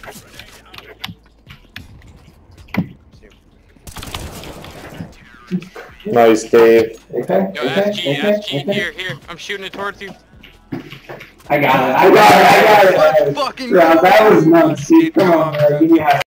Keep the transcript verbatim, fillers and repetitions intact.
Nice, Dave. Okay, Yo, okay, S G, okay, S G, okay. here, here. I'm shooting it towards you. I got it, I got it, I got it. Let's fucking Yeah, go. that was nuts, dude. Come on, man. Give me a high